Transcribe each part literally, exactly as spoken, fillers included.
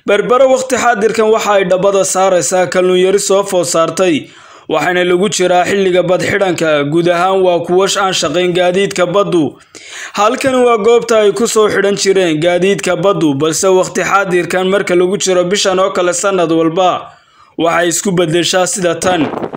berbera waqti xaadirkan waxa ay dhabada saaraysaa kalluun yari soo food saartay waxaana lagu jiraa xilliga bad xidhanka guud ahaan waa kuwa aan shaqayn gaadiidka baddu halkan waa goobta ay ku soo xidhan jireen gaadiidka baddu balse waqti xaadirkan marka lagu jiro bishan oo kale sanad walba waxay isku bedeshaa sida tan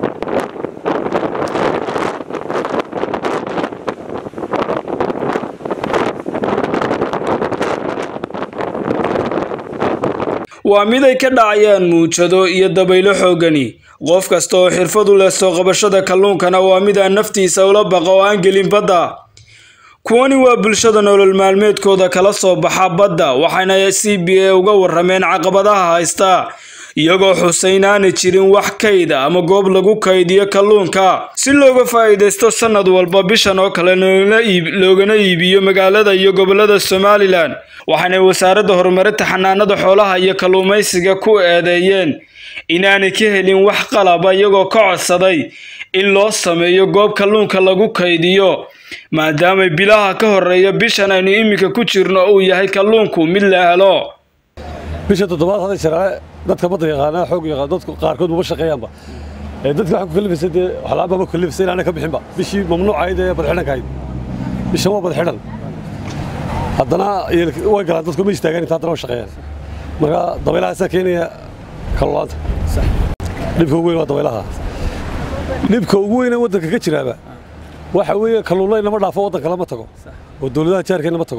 waa mid ay ka dhacayaan muujado iyo dabaylo xoogani qof kasta oo xirfad u leh soo qabashada kalluunkana waa mid aan naftiisa ula baqo oo aan gelin badda kuwani waa bulshada nolol maalmeedkooda kala soo baxa badda waxaana C B A uga warrameen caqabadaha haysta iyagoo xusaynaana jirin wax kayd ama goob lagu kaydiyo kalluunka si looga faa'iideysto sanad walba bishan oo kale loogana iibiyo magaalada iyo gobolada Somaliland waxaana wasaaradda horumarinta xanaanada xoolaha iyo kalluumaysiga ku eedeeyeen inaanay ka helin wax qalaba iyagoo ka codsaday in loo sameeyo goob kalluunka lagu kaydiyo maadaama bilaha ka horeeya bishan aynu imika ku jirno uu yahay kalluunku mid la helo bisha toddobaad hada sharaa dadka badda yaqaana xoog yaqaan dadku qaarkood ma shaqeeyaanba ee dadka waxa ku kalifisay xalaaba ma kalifisay inaana ka bixinba bishii mamnuucayd ee bad xidhankayd bisha waa bad xidhan haddana way galaan dadku ma istaagaan inta hadana shaqeeyaan marka dabaylaha keenaya kalluunta dhibka ugu weyn waa dabaylaha dhibka ugu weyn ee wadanka ka jiraaba waxa weeye kalluunay lama dhaafo wadanka lama tago oo dawladaha jaarkeena ma tago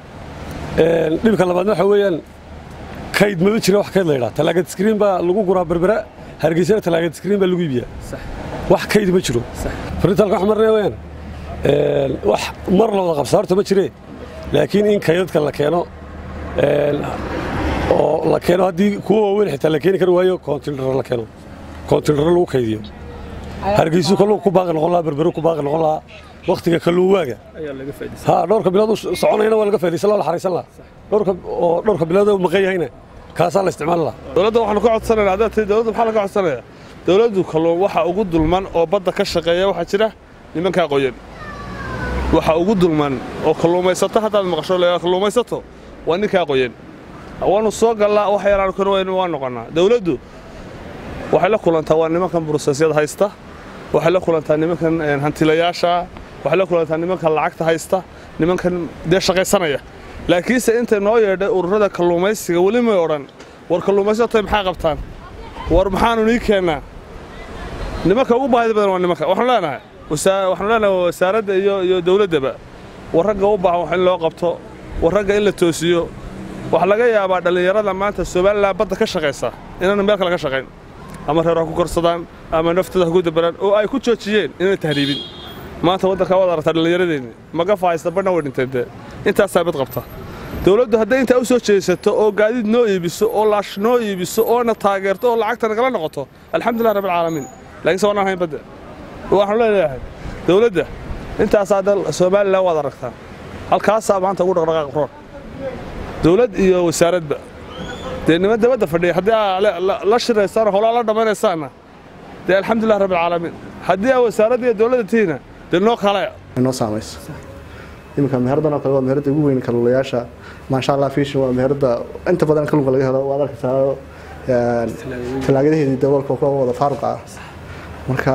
ee dhibka labaad waxa weeyaan kayd ma jiro wax kayd leeyahay talaagad screen ba lagu guraa berbera hargeysa talaagad screen ba lagu iibiyaa wax kayd ma jiro fariinta wax marnay weeyaan ee wax mar la wada qabsaarto ma jireen laakiin in kaydadka la keeno ee oo la keeno hadii kuwa weyn xitaa la keeni karo waayo container la keeno container lagu kaydiyo hargeysa kalluun ku baaqi noqon la berbera ku baaqi noqon la waqtiga kalluun waaga ayaa laga faa'iideysan ha dhowrka bilood soconayna waa laga faa'iideysan la xariisan la dhowrka oo dhowrka bilood oo maqayayna kaasa la isticmaal la dawladda waxaan ku codsanaynaa hadda dawladda maxaa laga codsanayaa dawladdu kalluun waxa ugu dulman oo badda ka shaqeeya waxa jira nimanka qoyan waxa ugu dulman oo kalluumaysato hadda maqasho la kalluumaysato waa ninka qoyan waanu soo galaa wax yaraan ku weyn waa noqonaa dawladdu waxay la kulantaa waa nimankan processyada haysta waxay la kulantaa nimankan hantilayaasha waxay la kulantaa nimankan lacagta haysta nimankan de shaqaysanaya laakiin se inta noo yeedhay ururada kalluumaysiga wali ma oran war kalluumaysato maxay qabtaan war maxaanu nii keenaa nimanka ugu baahida badan waa nimanka waxaan leenahay waxaan leenahay wasaaradda iyo iyo dawladaba war ragga u baahan wax in loo qabto war ragga in la toosiyo wax laga yaabaa dhalinyarada maanta Soomaaliland badda ka shaqeysa inaan meel kale ka shaqeyn ama reer ku korsadaan ama naftooda ku dabaraan oo ay ku joojiyeen inay tahriibin maanta wadanka wada aragta dhalinyaradeena maga faaysta badna way dhinteen inta saabad qabta dawladdu hadday inta u soo jeesato oo gaadiid noo iibiso oo laash noo iibiso oo na taageerto oo lacagta nagala noqoto alxamdulillah rabbil caalamiin laakiin soo nahayn badda waxaan leeyahay dawladda inta saadal Soomaaliland wada aragta halkaas maanta ugu dhaqdhaqaaq roon dawlad iyo wasaaradba deennima dabada fadhiya hadii la shiraysan hawla la dhameynaysan de alxamdulillah rabbil caalamiin hadii wasaaradda iyo dawladda tiina de noo kale noo saameeyay imika meherdan oo kale waa meherada ugu weyn kalluumayaasha ma sha Allah fish waa meherada inta badan kalluunka laga helo waa arkaysaa ee talaagadaheedii dabalka ku wada faaruq ah marka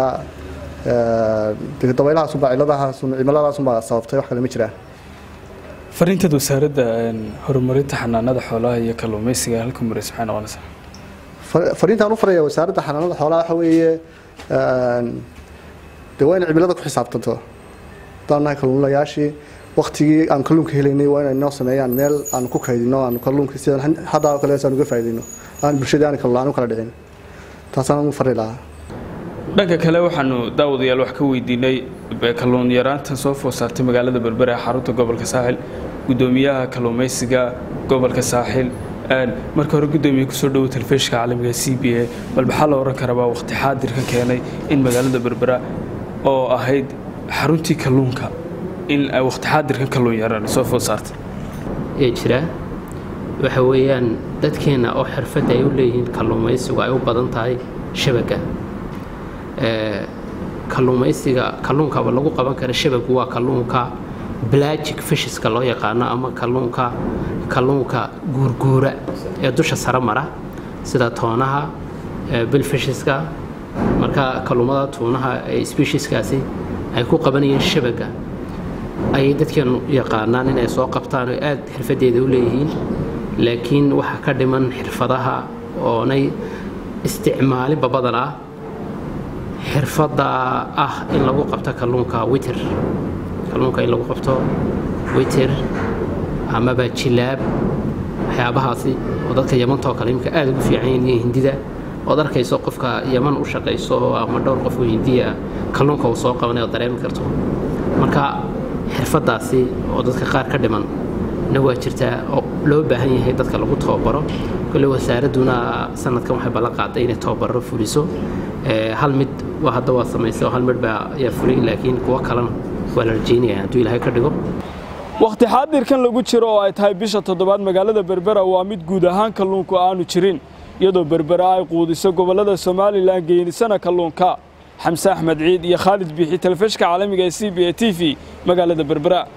ee dabaylaha soo baciladaha soo cimiladaha soo sababtay wax kale ma jiraan fariinta wasaaradda horumarinta xanaanada xoolaha iyo kalluumaysiga halka mareys maxay noqonaysaa fariinta aan u faraya wasaaradda xanaanada xoolaha waxa weeye dawaan cimilada ku xisaabtanto dadna kalluumayaashii waqtigii aan kalluunka helaynay waa inay noo sameeyaan meel aan ku kaydino aan kalluunka sidaan hadda kale aan uga faa'iideyno aan bulshada aan kalluun kala dhicin taasana u farilaa dhanka kale waxaanu daawadayaal wax ka weydiinay kalluun yaraanta soo food saartay magaalada berbera ee xarunta gobolka saaxil gudoomiyaha kalluumaysiga gobolka saaxil aan marka hore gudoomiye ku soo dhaw telefishka caalamiga C B A bal maxaa la oran karaa waqti xaadirka keenay in magaalada berbera oo ahayd xaruntii kalluunka in ay waqti xaadirka kalluun yaraan soo food saartay ee jira waxa weeyaan dadkeena oo xirfad ay u leeyihiin kalluumaysiga ay u badan tahay shabaga ee kalluumaysiga kalluunka lagu qaban karo shabagu waa kalluunka pelagic fisheska loo yaqaano ama kalluunka kalluunka guurguura ee dusha sare mara sida toonaha billfisheska marka kalluumada toonaha ee specieskaasi ay ku qabanayeen shabaga ay dadkan yaqaanaan inay soo qabtaan oo aad xirfadeeda u leeyihiin laakiin waxa ka dhiman xirfadaha oo nay isticmaalin badan ah xirfada ah in lagu qabto kalluunka witer kalluunka in lagu qabto witer ama ba jilaab waxyaabahaasi oo dadka Yemen-ta kale imka aad ugu fiican yihiin Hindida oo darkayso qofka Yemen u shaqeyso ama dhowr qof oo Hindiya kalluunka uu soo qabanayo dareemi karto marka xirfadaasi oo dadka qaar ka dhiman waa jirtaa oo loo baahan yahay dadka lagu tababaro kulli wasaaraduna sanadkan waxay ballan qaaday inay tababaro fuliso ee hal mid waa hadda waa sameysay hal mid baa ya fulay laakiin kuwa kalena waa la rajeynayaa inuu Ilaahay ka dhigo waqti xaadirkan lagu jiro oo ay tahay bisha toddobaad magaalada Berbera waa mid guud ahaan kalluunku aanu jirin iyadoo Berbera ay quudiso gobolada Soomaaliland geeysana kalluunka Xamse Axmed Ciid iyo Khalid Bixi telefishka caalamiga ee C B A T V magaalada Berbera